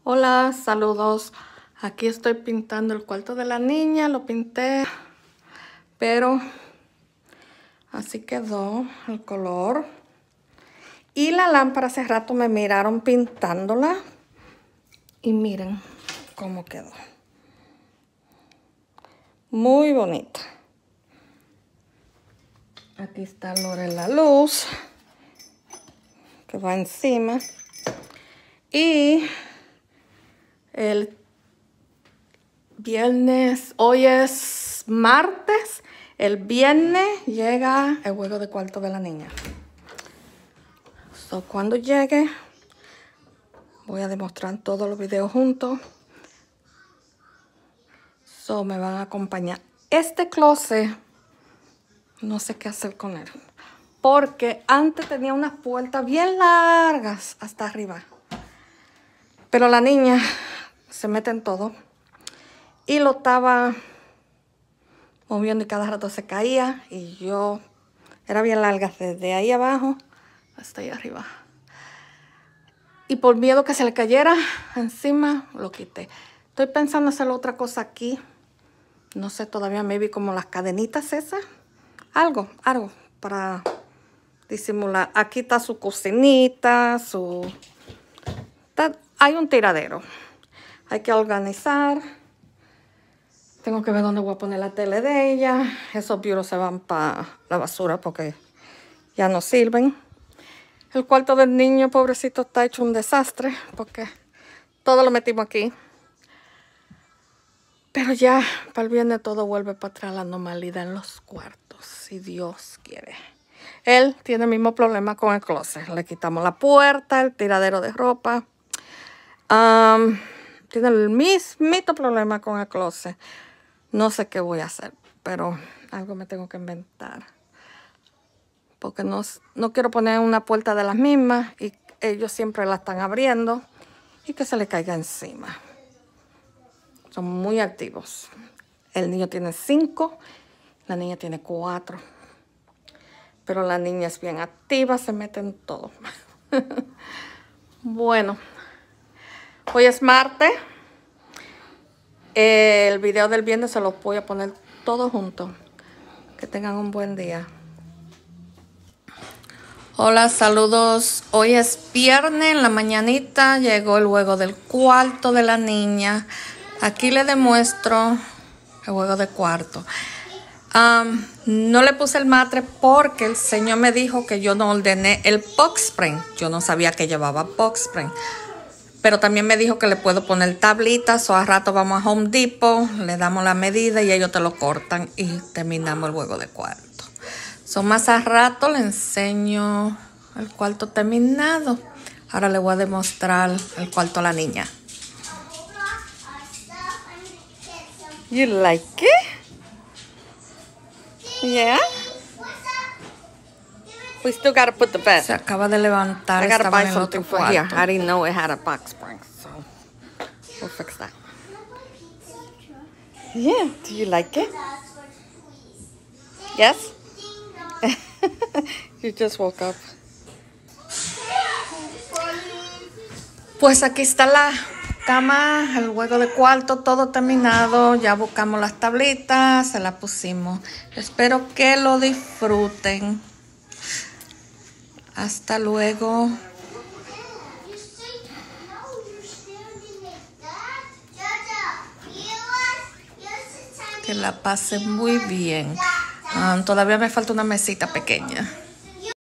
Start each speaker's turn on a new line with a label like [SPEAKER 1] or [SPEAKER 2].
[SPEAKER 1] Hola, saludos. Aquí estoy pintando el cuarto de la niña. Lo pinté, pero así quedó el color. Y la lámpara hace rato me miraron pintándola. Y miren cómo quedó. Muy bonita. Aquí está la luz que va encima. Y el viernes, hoy es martes, el viernes llega el juego de cuarto de la niña. So, cuando llegue, voy a demostrar todos los videos juntos. So, me van a acompañar. Este closet, no sé qué hacer con él. Porque antes tenía unas puertas bien largas hasta arriba. Pero la niña se mete en todo. Y lo estaba moviendo y cada rato se caía. Y yo, era bien larga desde ahí abajo hasta ahí arriba. Y por miedo que se le cayera encima, lo quité. Estoy pensando hacer otra cosa aquí. No sé todavía, maybe como las cadenitas esas. Algo para disimular. Aquí está su cocinita, hay un tiradero. Hay que organizar. Tengo que ver dónde voy a poner la tele de ella. Esos bureaus se van para la basura porque ya no sirven. El cuarto del niño, pobrecito, está hecho un desastre porque todo lo metimos aquí. Pero ya para el viernes todo vuelve para atrás a la normalidad en los cuartos, si Dios quiere. Él tiene el mismo problema con el closet. Le quitamos la puerta, el tiradero de ropa. Tiene el mismito problema con el closet. No sé qué voy a hacer, pero algo me tengo que inventar. Porque no quiero poner una puerta de las mismas y ellos siempre la están abriendo y que se le caiga encima. Son muy activos. El niño tiene 5, la niña tiene 4. Pero la niña es bien activa, se mete en todo. Bueno, hoy es martes. El video del viernes se los voy a poner todos juntos. Que tengan un buen día. Hola, saludos. Hoy es viernes, en la mañanita llegó el juego del cuarto de la niña. Aquí le demuestro el juego de cuarto. No le puse el matre porque el señor me dijo que yo no ordené el box spring. Yo no sabía que llevaba box spring. Pero también me dijo que le puedo poner tablitas o a rato vamos a Home Depot, le damos la medida y ellos te lo cortan y terminamos el juego de cuarto. Más a rato le enseño el cuarto terminado. Ahora le voy a demostrar el cuarto a la niña. You like it? Yeah? We still gotta put the bed. Se acaba de levantar.
[SPEAKER 2] I gotta buy something for here.
[SPEAKER 1] I didn't know it had a box spring, so we'll fix that. Yeah, do you like it? Yes? You just woke up. Pues aquí está la cama, el juego de cuarto, todo terminado. Ya buscamos las tablitas, se las pusimos. Espero que lo disfruten. Hasta luego. Que la pasen muy bien. Todavía me falta una mesita pequeña.